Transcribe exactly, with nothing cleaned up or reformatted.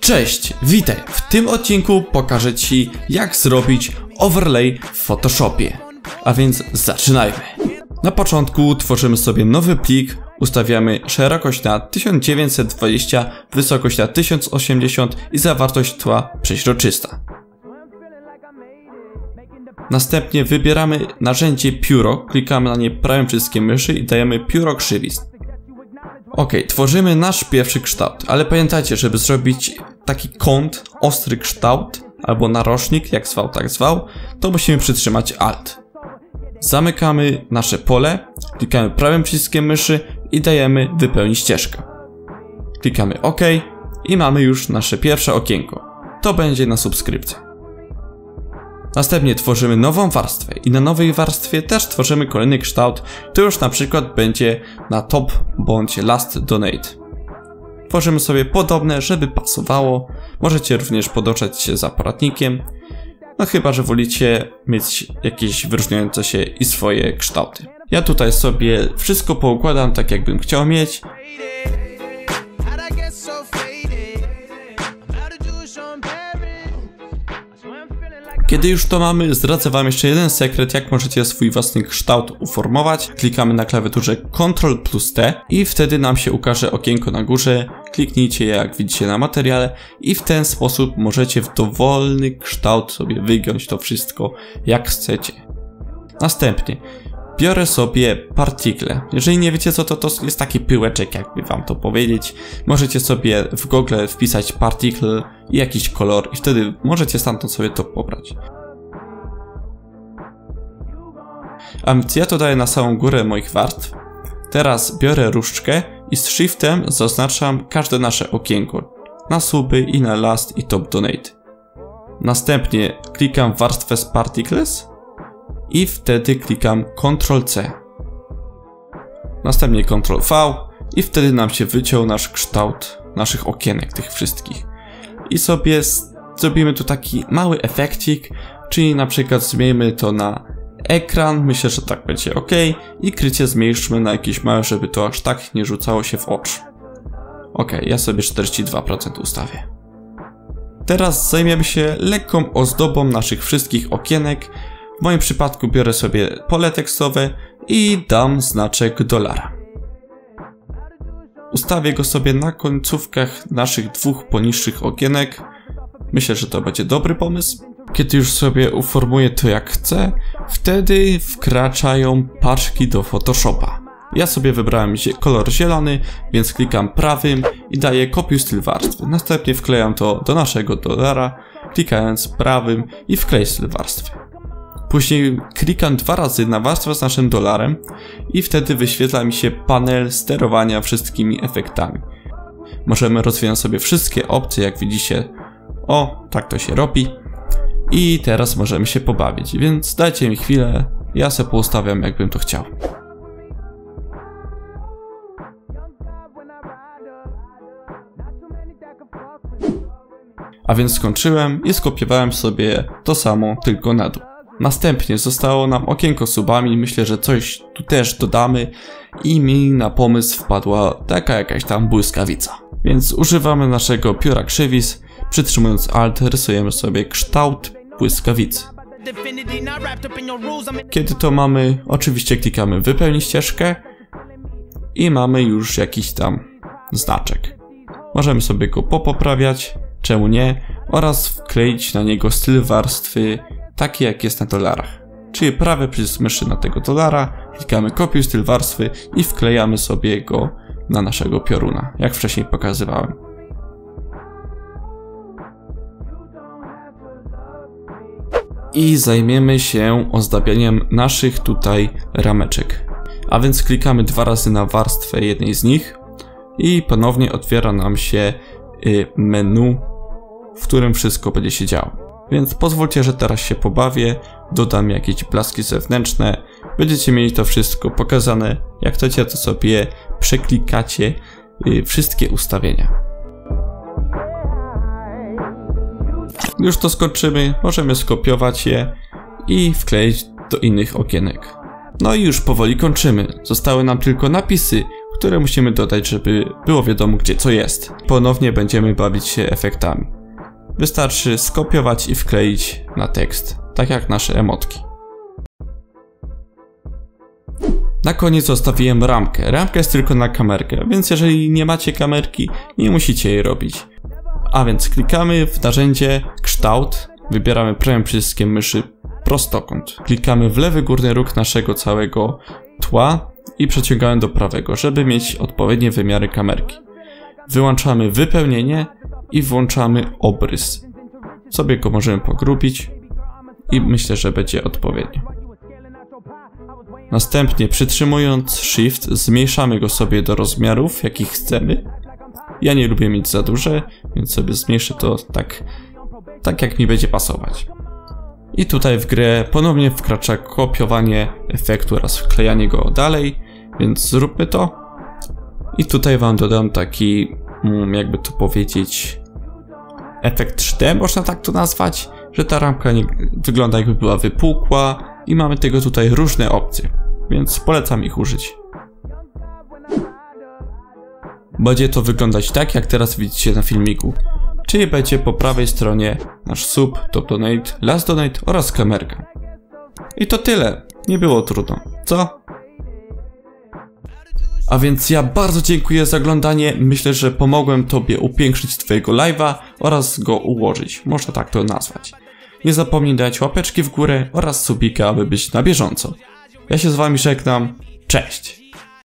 Cześć, witaj! W tym odcinku pokażę Ci, jak zrobić overlay w Photoshopie. A więc zaczynajmy. Na początku tworzymy sobie nowy plik, ustawiamy szerokość na tysiąc dziewięćset dwadzieścia, wysokość na tysiąc osiemdziesiąt i zawartość tła przeźroczysta. Następnie wybieramy narzędzie pióro, klikamy na nie prawym przyciskiem myszy i dajemy pióro krzywizn. Ok, tworzymy nasz pierwszy kształt, ale pamiętajcie, żeby zrobić taki kąt, ostry kształt, albo narożnik, jak zwał, tak zwał, to musimy przytrzymać Alt. Zamykamy nasze pole, klikamy prawym przyciskiem myszy i dajemy wypełnić ścieżkę. Klikamy OK i mamy już nasze pierwsze okienko. To będzie na subskrypcję. Następnie tworzymy nową warstwę i na nowej warstwie też tworzymy kolejny kształt, to już na przykład będzie na top bądź last donate. Tworzymy sobie podobne, żeby pasowało. Możecie również podążać się za poradnikiem, no chyba że wolicie mieć jakieś wyróżniające się i swoje kształty. Ja tutaj sobie wszystko poukładam tak, jakbym chciał mieć. Kiedy już to mamy, zdradzę Wam jeszcze jeden sekret, jak możecie swój własny kształt uformować. Klikamy na klawiaturze Ctrl plus T i wtedy nam się ukaże okienko na górze. Kliknijcie je, jak widzicie na materiale, i w ten sposób możecie w dowolny kształt sobie wygiąć to wszystko jak chcecie. Następnie biorę sobie partikle. Jeżeli nie wiecie co to, to jest taki pyłeczek, jakby Wam to powiedzieć. Możecie sobie w Google wpisać particle i jakiś kolor i wtedy możecie stamtąd sobie to pobrać. A więc ja to daję na samą górę moich warstw. Teraz biorę różdżkę i z shiftem zaznaczam każde nasze okienko. Na suby i na last i top donate. Następnie klikam w warstwę z particles i wtedy klikam Ctrl C. Następnie Ctrl V i wtedy nam się wyciął nasz kształt naszych okienek, tych wszystkich. I sobie zrobimy tu taki mały efekcik, czyli na przykład zmieńmy to na ekran, myślę, że tak będzie ok, i krycie zmniejszmy na jakieś małe, żeby to aż tak nie rzucało się w oczy. Ok, ja sobie czterdzieści dwa procent ustawię. Teraz zajmiemy się lekką ozdobą naszych wszystkich okienek. W moim przypadku biorę sobie pole tekstowe i dam znaczek dolara. Ustawię go sobie na końcówkach naszych dwóch poniższych okienek. Myślę, że to będzie dobry pomysł. Kiedy już sobie uformuję to jak chcę, wtedy wkraczają paczki do Photoshopa. Ja sobie wybrałem kolor zielony, więc klikam prawym i daję kopiuj styl warstwy. Następnie wklejam to do naszego dolara, klikając prawym i wklej styl warstwy. Później klikam dwa razy na warstwę z naszym dolarem i wtedy wyświetla mi się panel sterowania wszystkimi efektami. Możemy rozwijać sobie wszystkie opcje, jak widzicie. O, tak to się robi. I teraz możemy się pobawić, więc dajcie mi chwilę, ja sobie poustawiam, jakbym to chciał. A więc skończyłem i skopiowałem sobie to samo, tylko na dół. Następnie zostało nam okienko z subami, myślę, że coś tu też dodamy i mi na pomysł wpadła taka jakaś tam błyskawica. Więc używamy naszego pióra krzywiz, przytrzymując Alt rysujemy sobie kształt błyskawicy. Kiedy to mamy, oczywiście klikamy wypełnij ścieżkę i mamy już jakiś tam znaczek. Możemy sobie go popoprawiać, czemu nie, oraz wkleić na niego styl warstwy taki jak jest na dolarach. Czyli prawy przycisk myszy na tego dolara, klikamy kopiuj styl warstwy i wklejamy sobie go na naszego pioruna, jak wcześniej pokazywałem. I zajmiemy się ozdabianiem naszych tutaj rameczek. A więc klikamy dwa razy na warstwę jednej z nich i ponownie otwiera nam się menu, w którym wszystko będzie się działo. Więc pozwólcie, że teraz się pobawię, dodam jakieś blaski zewnętrzne, będziecie mieli to wszystko pokazane. Jak chcecie, to sobie przeklikacie yy, wszystkie ustawienia. Już to skończymy, możemy skopiować je i wkleić do innych okienek. No i już powoli kończymy. Zostały nam tylko napisy, które musimy dodać, żeby było wiadomo, gdzie co jest. Ponownie będziemy bawić się efektami. Wystarczy skopiować i wkleić na tekst, tak jak nasze emotki. Na koniec zostawiłem ramkę. Ramka jest tylko na kamerkę, więc jeżeli nie macie kamerki, nie musicie jej robić. A więc klikamy w narzędzie kształt, wybieramy prawym przyciskiem myszy prostokąt. Klikamy w lewy górny róg naszego całego tła i przeciągamy do prawego, żeby mieć odpowiednie wymiary kamerki. Wyłączamy wypełnienie i włączamy obrys. Sobie go możemy pogrubić i myślę, że będzie odpowiednio. Następnie przytrzymując Shift zmniejszamy go sobie do rozmiarów, jakich chcemy. Ja nie lubię mieć za duże, więc sobie zmniejszę to tak, tak jak mi będzie pasować. I tutaj w grę ponownie wkracza kopiowanie efektu oraz wklejanie go dalej, więc zróbmy to. I tutaj wam dodam taki, jakby to powiedzieć, efekt trzy D, można tak to nazwać, że ta ramka nie, wygląda jakby była wypukła i mamy tego tutaj różne opcje, więc polecam ich użyć. Będzie to wyglądać tak, jak teraz widzicie na filmiku, czyli będzie po prawej stronie nasz sub, top donate, last donate oraz kamerka. I to tyle, nie było trudno, co? A więc ja bardzo dziękuję za oglądanie, myślę, że pomogłem tobie upiększyć twojego live'a oraz go ułożyć, można tak to nazwać. Nie zapomnij dać łapeczki w górę oraz subika, aby być na bieżąco. Ja się z wami żegnam, cześć!